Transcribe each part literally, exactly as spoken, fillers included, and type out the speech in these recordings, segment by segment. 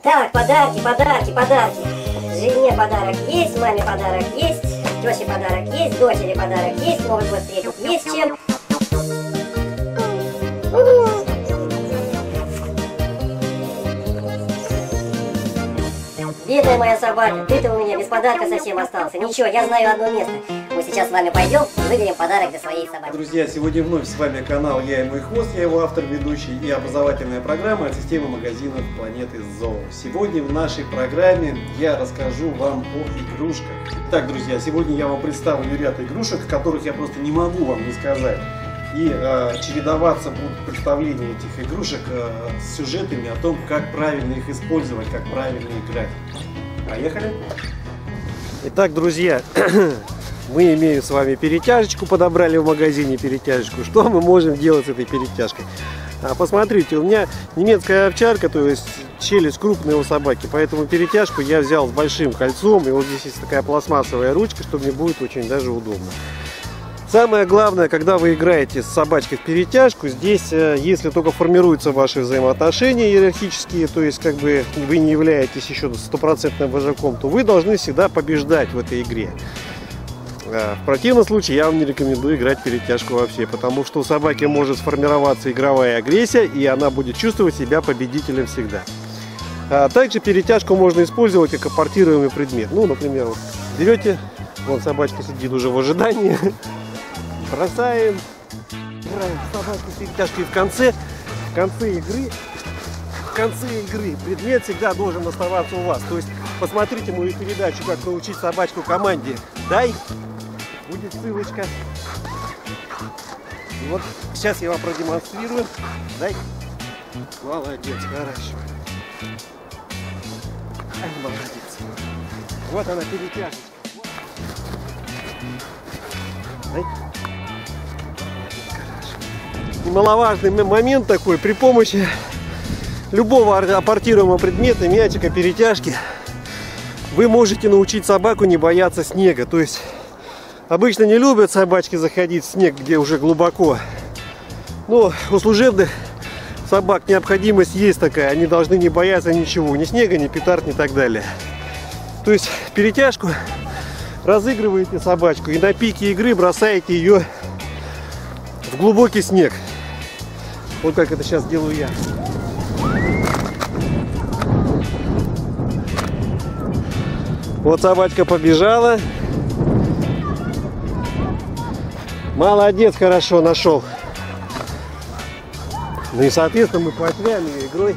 Так, подарки, подарки, подарки. Жене подарок есть, маме подарок есть, теще подарок есть, дочери подарок есть, Новый год встретить есть чем. Бедная моя собака, ты-то у меня без подарка совсем остался. Ничего, я знаю одно место. Мы сейчас с вами пойдем и выберем подарок для своей собаки. Друзья, сегодня вновь с вами канал «Я и мой хвост», я его автор, ведущий, и образовательная программа от системы магазинов Планеты Зоо. Сегодня в нашей программе я расскажу вам о игрушках. Итак, друзья, сегодня я вам представлю ряд игрушек, которых я просто не могу вам не сказать. И э, чередоваться будут представления этих игрушек э, с сюжетами о том, как правильно их использовать, как правильно играть. Поехали! Итак, друзья, мы имеем с вами перетяжечку, подобрали в магазине перетяжечку. Что мы можем делать с этой перетяжкой? А, посмотрите, у меня немецкая овчарка, то есть челюсть крупная у собаки, поэтому перетяжку я взял с большим кольцом, и вот здесь есть такая пластмассовая ручка, что мне будет очень даже удобно. Самое главное, когда вы играете с собачкой в перетяжку, здесь, если только формируются ваши взаимоотношения иерархические, то есть как бы вы не являетесь еще стопроцентным вожаком, то вы должны всегда побеждать в этой игре. В противном случае я вам не рекомендую играть в перетяжку вообще, потому что у собаки может сформироваться игровая агрессия, и она будет чувствовать себя победителем всегда. А также перетяжку можно использовать как аппортируемый предмет. Ну, например, вот берете, вон собачка сидит уже в ожидании. Бросаем, играем собаку перетяжки в конце, в конце игры, в конце игры предмет всегда должен оставаться у вас. То есть посмотрите мою передачу, как научить собачку команде. Дай, будет ссылочка. И вот сейчас я вам продемонстрирую. Дай. Молодец, хорошо. Ай, молодец. Вот она перетяжечка. Дай. Немаловажный момент такой: при помощи любого аппортируемого предмета, мячика, перетяжки, вы можете научить собаку не бояться снега. То есть обычно не любят собачки заходить в снег, где уже глубоко, но у служебных собак необходимость есть такая, они должны не бояться ничего, ни снега, ни петард, ни так далее. То есть перетяжку разыгрываете собачку и на пике игры бросаете ее в глубокий снег. Вот как это сейчас делаю я. Вот собачка побежала. Молодец, хорошо нашел. Ну и соответственно мы поощряем ее игрой.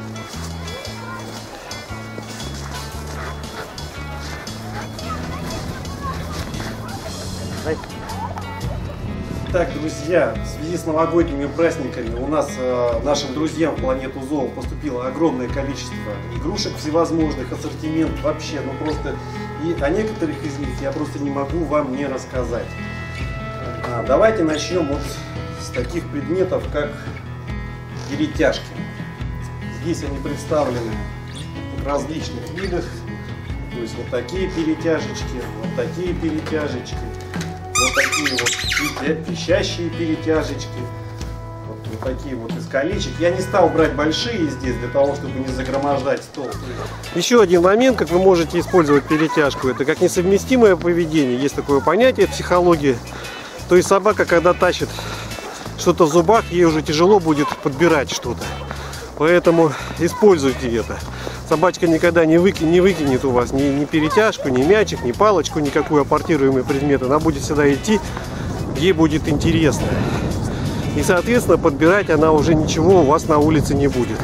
Так, друзья, в связи с новогодними праздниками у нас, э, нашим друзьям в Планету Зоо, поступило огромное количество игрушек всевозможных, ассортимент вообще, ну просто, и о некоторых из них я просто не могу вам не рассказать. А, давайте начнем вот с таких предметов, как перетяжки. Здесь они представлены в различных видах, то есть вот такие перетяжечки, вот такие перетяжечки. Вот такие вот пищащие перетяжечки, вот, вот такие вот из колечек. Я не стал брать большие здесь для того, чтобы не загромождать стол. Еще один момент, как вы можете использовать перетяжку, это как несовместимое поведение. Есть такое понятие в психологии. То есть собака, когда тащит что-то в зубах, ей уже тяжело будет подбирать что-то. Поэтому используйте это. Собачка никогда не выкинет, не выкинет у вас ни, ни перетяжку, ни мячик, ни палочку, никакой аппортируемый предмет. Она будет всегда идти, ей будет интересно. И, соответственно, подбирать она уже ничего у вас на улице не будет.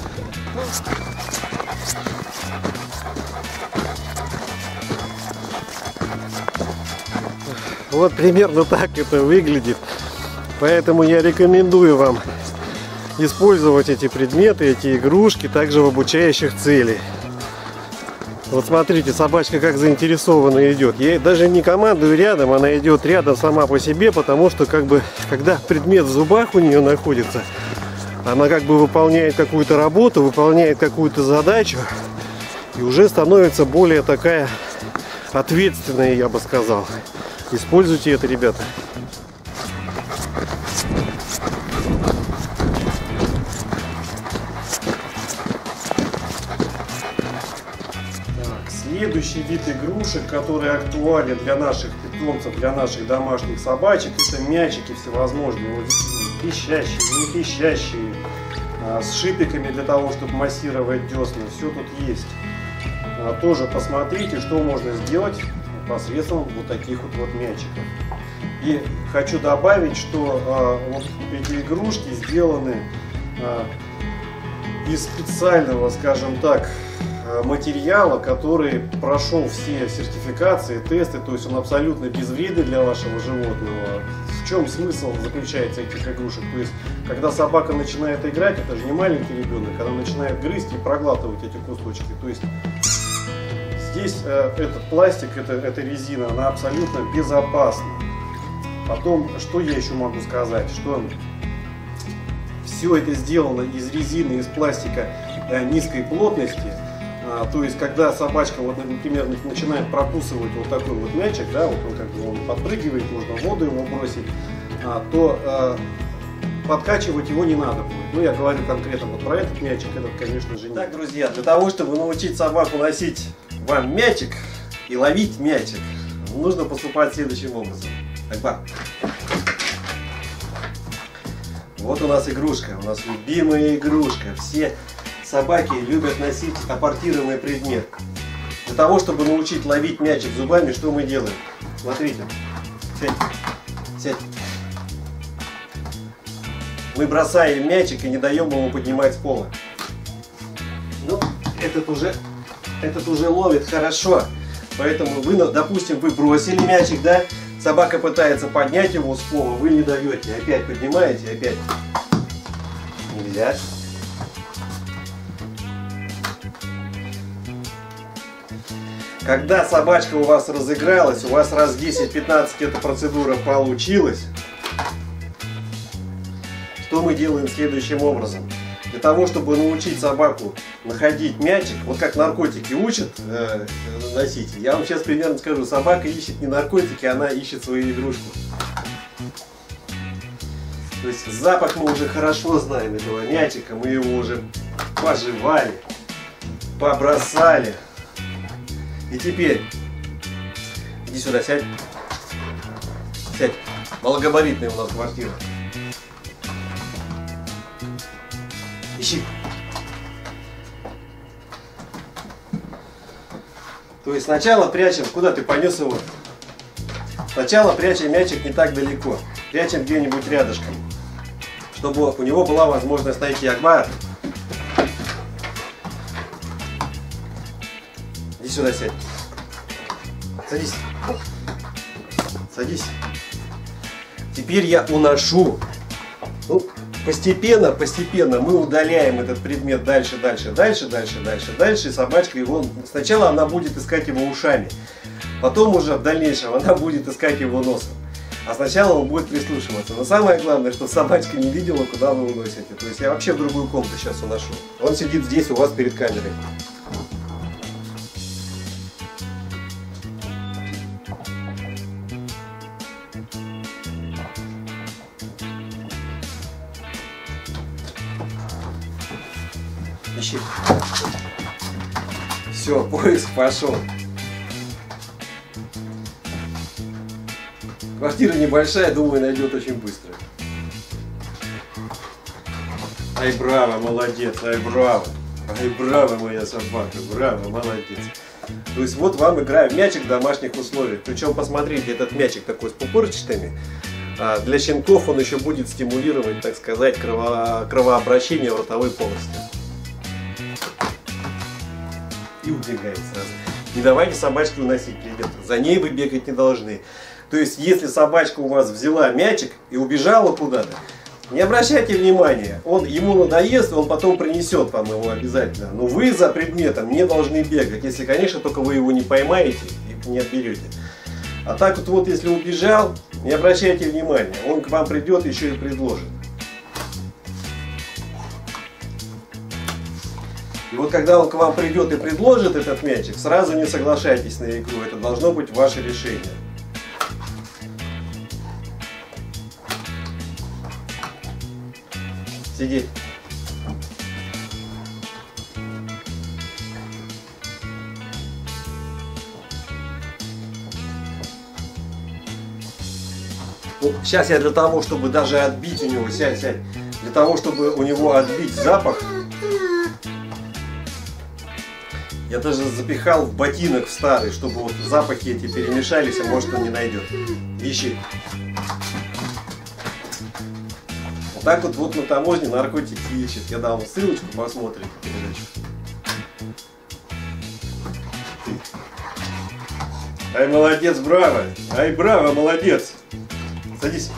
Вот примерно так это выглядит. Поэтому я рекомендую вам использовать эти предметы, эти игрушки также в обучающих целях. Вот смотрите, собачка как заинтересованно идет. Я даже не командую рядом, она идет рядом сама по себе, потому что как бы когда предмет в зубах у нее находится, она как бы выполняет какую-то работу, выполняет какую-то задачу и уже становится более такая ответственная, я бы сказал. Используйте это, ребята. Следующий вид игрушек, который актуален для наших питомцев, для наших домашних собачек, это мячики всевозможные, вот пищащие, не пищащие, с шипиками для того, чтобы массировать десны. Все тут есть. Тоже посмотрите, что можно сделать посредством вот таких вот, вот мячиков. И хочу добавить, что вот эти игрушки сделаны из специального, скажем так, материала, который прошел все сертификации, тесты, то есть он абсолютно безвредный для вашего животного. В чем смысл заключается этих игрушек? То есть, когда собака начинает играть, это же не маленький ребенок, она начинает грызть и проглатывать эти кусочки. То есть, здесь э, этот пластик, это, эта резина, она абсолютно безопасна. Потом, что я еще могу сказать, что все это сделано из резины, из пластика э, низкой плотности. То есть, когда собачка, вот, например, начинает прокусывать вот такой вот мячик, да, вот он как бы он подпрыгивает, можно в воду его бросить, то э, подкачивать его не надо будет. Ну, я говорю конкретно вот про этот мячик, этот, конечно же, не. Так, друзья, для того, чтобы научить собаку носить вам мячик и ловить мячик, нужно поступать следующим образом. Так, бар. Вот у нас игрушка, у нас любимая игрушка. Все собаки любят носить аппортированный предмет. Для того, чтобы научить ловить мячик зубами, что мы делаем? Смотрите. Сядь. Сядь. Мы бросаем мячик и не даем ему поднимать с пола. Ну, этот уже, этот уже ловит хорошо. Поэтому вы, допустим, вы бросили мячик, да? Собака пытается поднять его с пола, вы не даете. Опять поднимаете, опять. Нельзя. Когда собачка у вас разыгралась, у вас раз десять-пятнадцать эта процедура получилась, что мы делаем следующим образом? Для того, чтобы научить собаку находить мячик, вот как наркотики учат э, носить, я вам сейчас примерно скажу, собака ищет не наркотики, она ищет свою игрушку. То есть запах мы уже хорошо знаем этого мячика, мы его уже пожевали, побросали. И теперь, иди сюда, сядь. Сядь. Малогабаритная у нас квартира. Ищи. То есть сначала прячем, куда ты понес его? Сначала прячем мячик не так далеко. Прячем где-нибудь рядышком. Чтобы у него была возможность найти. Акбар. Иди сюда, сядь. Садись. Садись. Теперь я уношу. Ну, постепенно, постепенно мы удаляем этот предмет дальше, дальше, дальше, дальше, дальше, дальше. И собачка его... Сначала она будет искать его ушами. Потом уже в дальнейшем она будет искать его носом. А сначала он будет прислушиваться. Но самое главное, что собачка не видела, куда вы уносите. То есть я вообще в другую комнату сейчас уношу. Он сидит здесь у вас перед камерой. Ищи. Все, поиск пошел. Квартира небольшая, думаю, найдет очень быстро. Ай, браво, молодец, ай, браво. Ай, браво, моя собака, браво, молодец. То есть вот вам игра в мячик в домашних условиях. Причем, посмотрите, этот мячик такой с пупырчатыми. Для щенков он еще будет стимулировать, так сказать, крово... кровообращение в ротовой полости. И убегает сразу. Не давайте собачке уносить, ребята. За ней вы бегать не должны. То есть, если собачка у вас взяла мячик и убежала куда-то, не обращайте внимания. Он, ему надоест, он потом принесет вам его обязательно. Но вы за предметом не должны бегать. Если, конечно, только вы его не поймаете и не отберете. А так вот, вот если убежал, не обращайте внимания. Он к вам придет еще и предложит. И вот когда он к вам придет и предложит этот мячик, сразу не соглашайтесь на игру. Это должно быть ваше решение. Сиди. Ну, сейчас я для того, чтобы даже отбить у него, сядь, сядь, для того, чтобы у него отбить запах, я даже запихал в ботинок в старый, чтобы вот запахи эти перемешались, а может он не найдет. Ищи. Вот так вот, вот на таможне наркотики ищет. Я дам ссылочку, посмотрите передачу. Ай, молодец, браво! Ай, браво, молодец! Садись.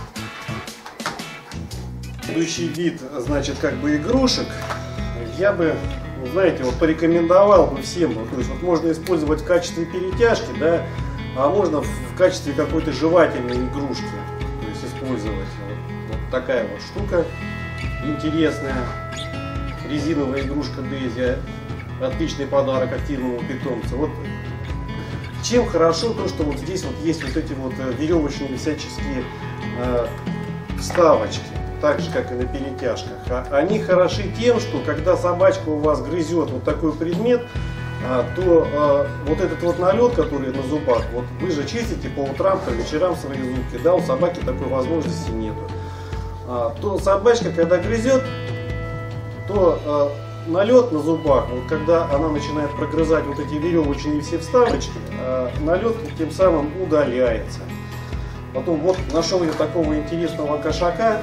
Следующий вид, значит, как бы игрушек, я бы, знаете, вот порекомендовал бы всем, то есть вот можно использовать в качестве перетяжки, да, а можно в качестве какой-то жевательной игрушки, то есть использовать вот, вот такая вот штука интересная, резиновая игрушка Дейзи, отличный подарок активному питомцу. Вот чем хорошо то, что вот здесь вот есть вот эти вот веревочные всяческие э, вставочки, так же как и на перетяжках. А они хороши тем, что когда собачка у вас грызет вот такой предмет, а, то а, вот этот вот налет, который на зубах, вот вы же чистите по утрам, по вечерам свои зубки, да, у собаки такой возможности нету. А, то собачка, когда грызет, то а, налет на зубах, вот когда она начинает прогрызать вот эти веревочные все вставочки, а, налет тем самым удаляется. Потом вот нашел я такого интересного кошака.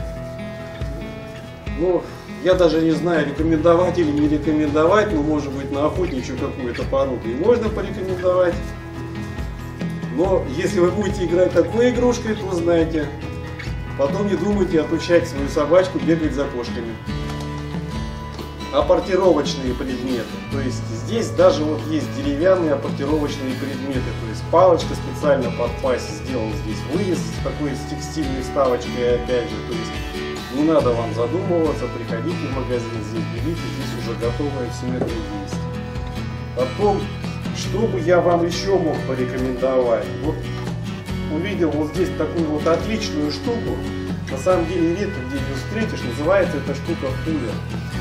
Ну, я даже не знаю, рекомендовать или не рекомендовать, но может быть на охотничью какую-то породу и можно порекомендовать. Но если вы будете играть такой игрушкой, то знаете, потом не думайте отучать свою собачку бегать за кошками. Апортировочные предметы, то есть здесь даже вот есть деревянные апортировочные предметы, то есть палочка специально под пасть сделан здесь вырез такой с текстильной вставочкой, опять же, то есть не надо вам задумываться, приходите в магазин, здесь берите, здесь уже готовое все это есть. Потом, что бы я вам еще мог порекомендовать, вот увидел вот здесь такую вот отличную штуку, на самом деле редко где ее встретишь, называется эта штука пулер.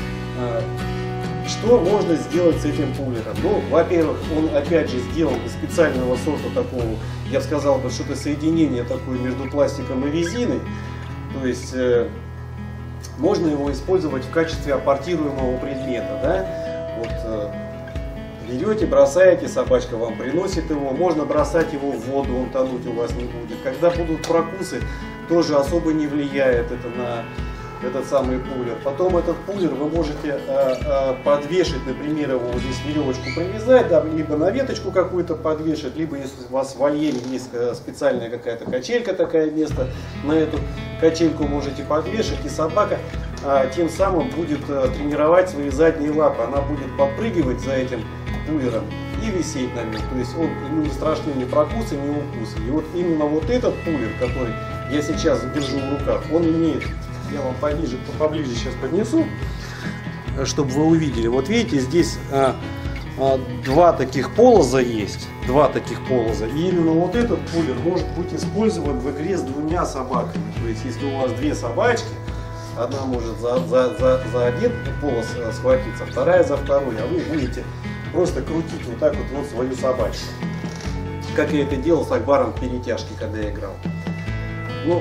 Что можно сделать с этим пулером? Ну, во-первых, он опять же сделан из специального сорта такого, я бы сказал бы, что это соединение такое между пластиком и резиной. То есть э, можно его использовать в качестве апортируемого предмета, да? Вот э, берете, бросаете, собачка вам приносит его, можно бросать его в воду, он тонуть у вас не будет. Когда будут прокусы, тоже особо не влияет это на этот самый пулер. Потом этот пулер вы можете а, а, подвешать, например, его вот здесь веревочку привязать, да, либо на веточку какую-то подвешать, либо если у вас в вольере есть специальная какая-то качелька, такая место, на эту качельку можете подвешать, и собака а, тем самым будет а, тренировать свои задние лапы, она будет подпрыгивать за этим пулером и висеть на нем. То есть он, ему не страшны ни прокусы, ни укусы. И вот именно вот этот пулер, который я сейчас держу в руках, он имеет, я вам поближе, поближе сейчас поднесу, чтобы вы увидели. Вот видите, здесь а, а, два таких полоза есть, два таких полоза. И именно вот этот пулер может быть использован в игре с двумя собаками. То есть, если у вас две собачки, одна может за, за, за, за один полос схватиться, вторая за второй, а вы будете просто крутить вот так вот, вот свою собачку. Как я это делал с Акбаром в перетяжке, когда я играл. Ну,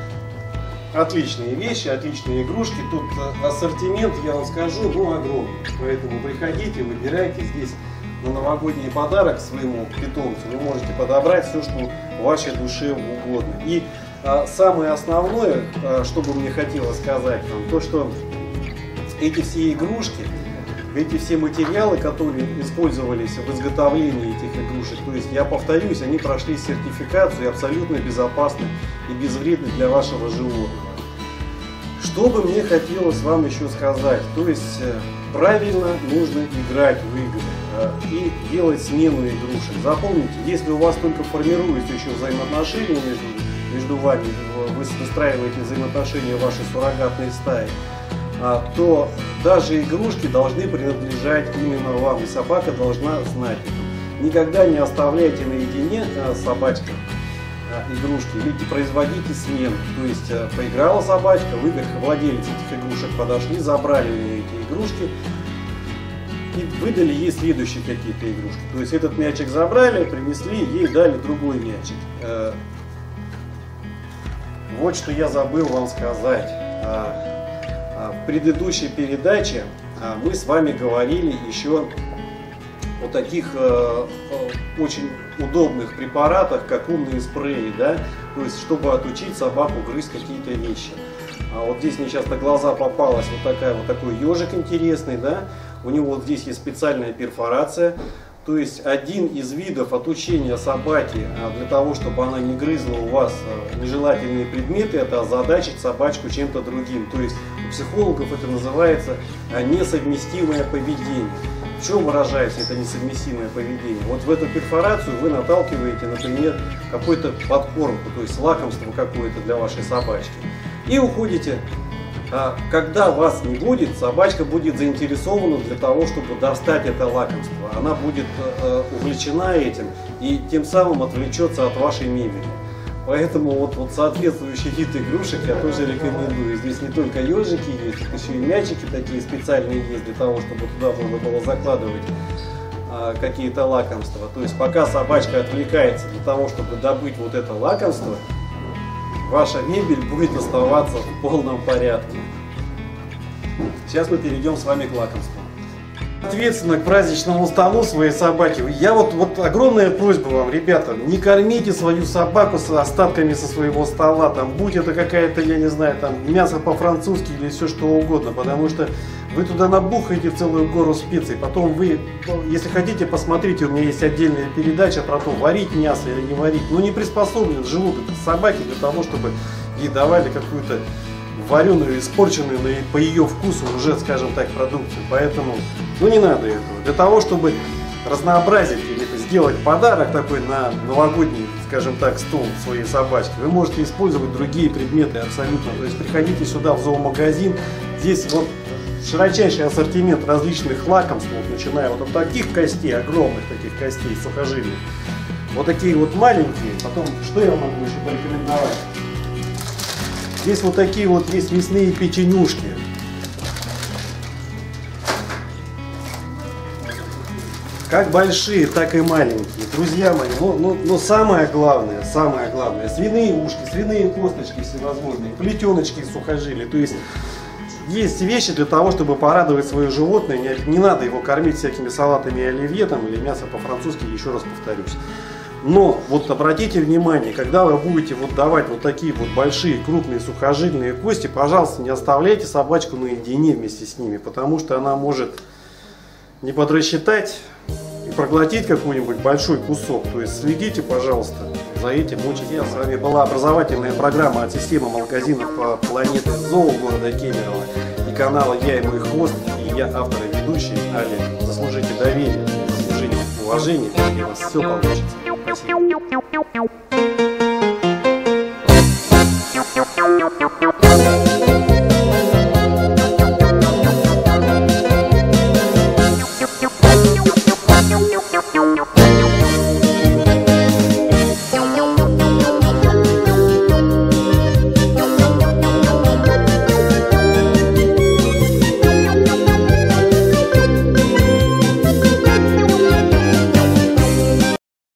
отличные вещи, отличные игрушки. Тут ассортимент, я вам скажу, ну, огромный. Поэтому приходите, выбирайте здесь на новогодний подарок своему питомцу. Вы можете подобрать все, что вашей душе угодно. И а, самое основное, а, что бы мне хотелось сказать вам, то, что эти все игрушки, эти все материалы, которые использовались в изготовлении этих игрушек, то есть, я повторюсь, они прошли сертификацию и абсолютно безопасны и безвредны для вашего животного. Что бы мне хотелось вам еще сказать, то есть, правильно нужно играть в игры и делать смену игрушек. Запомните, если у вас только формируются еще взаимоотношения между, между вами, вы выстраиваете взаимоотношения вашей суррогатной стаи, то даже игрушки должны принадлежать именно вам, и собака должна знать это. Никогда не оставляйте наедине с собачкой игрушки, или производите смену. То есть поиграла собачка, вы как владелец этих игрушек подошли, забрали у нее эти игрушки и выдали ей следующие какие-то игрушки. То есть этот мячик забрали, принесли, ей дали другой мячик. вот что я забыл вам сказать. В предыдущей передаче мы с вами говорили еще о таких очень удобных препаратах, как умные спреи, да, то есть чтобы отучить собаку грызть какие-то вещи. А вот здесь мне сейчас на глаза попалась вот такая вот такой ежик интересный, да, у него вот здесь есть специальная перфорация. То есть один из видов отучения собаки для того, чтобы она не грызла у вас нежелательные предметы, это озадачить собачку чем-то другим. То есть у психологов это называется несовместимое поведение. В чем выражается это несовместимое поведение? Вот в эту перфорацию вы наталкиваете, например, какую-то подкормку, то есть лакомство какое-то для вашей собачки. И уходите. Когда вас не будет, собачка будет заинтересована для того, чтобы достать это лакомство. Она будет увлечена этим и тем самым отвлечется от вашей мебели. Поэтому вот, вот соответствующий вид игрушек я тоже рекомендую. Здесь не только ежики есть, еще и мячики такие специальные есть для того, чтобы туда можно было закладывать а, какие-то лакомства. То есть пока собачка отвлекается для того, чтобы добыть вот это лакомство, ваша мебель будет оставаться в полном порядке. Сейчас мы перейдем с вами к лакомству. Соответственно, к праздничному столу своей собаки. Я вот, вот огромная просьба вам, ребята, не кормите свою собаку с остатками со своего стола. Там, будь это какая-то, я не знаю, там мясо по-французски или все что угодно. Потому что вы туда набухаете целую гору специй. Потом вы, если хотите, посмотрите, у меня есть отдельная передача про то, варить мясо или не варить. Но не приспособлен желудок собаки для того, чтобы ей давали какую-то вареную, испорченную по ее вкусу уже, скажем так, продукцию. Поэтому, ну не надо этого. Для того, чтобы разнообразить или сделать подарок такой на новогодний, скажем так, стол своей собачки, вы можете использовать другие предметы абсолютно. То есть приходите сюда в зоомагазин, здесь вот широчайший ассортимент различных лакомств, вот, начиная вот от таких костей, огромных таких костей, сухожилий, вот такие вот маленькие. Потом, что я могу еще порекомендовать? Здесь вот такие вот есть мясные печенюшки. Как большие, так и маленькие. Друзья мои, но, но, но самое главное, самое главное, свиные ушки, свиные косточки всевозможные, плетеночки из сухожилий. То есть есть вещи для того, чтобы порадовать свое животное. Не, не надо его кормить всякими салатами оливье там, или мясо по-французски, еще раз повторюсь. Но вот обратите внимание, когда вы будете вот давать вот такие вот большие, крупные, сухожильные кости, пожалуйста, не оставляйте собачку наедине вместе с ними, потому что она может не подрасчитать и проглотить какой-нибудь большой кусок. То есть следите, пожалуйста, за этим очень. С вами была образовательная программа от системы магазинов по планете Зоо города Кемерово и канала «Я и мой хвост». И я автор и ведущий Олег. Заслужите доверие, заслужите уважение, и у вас все получится. Спасибо.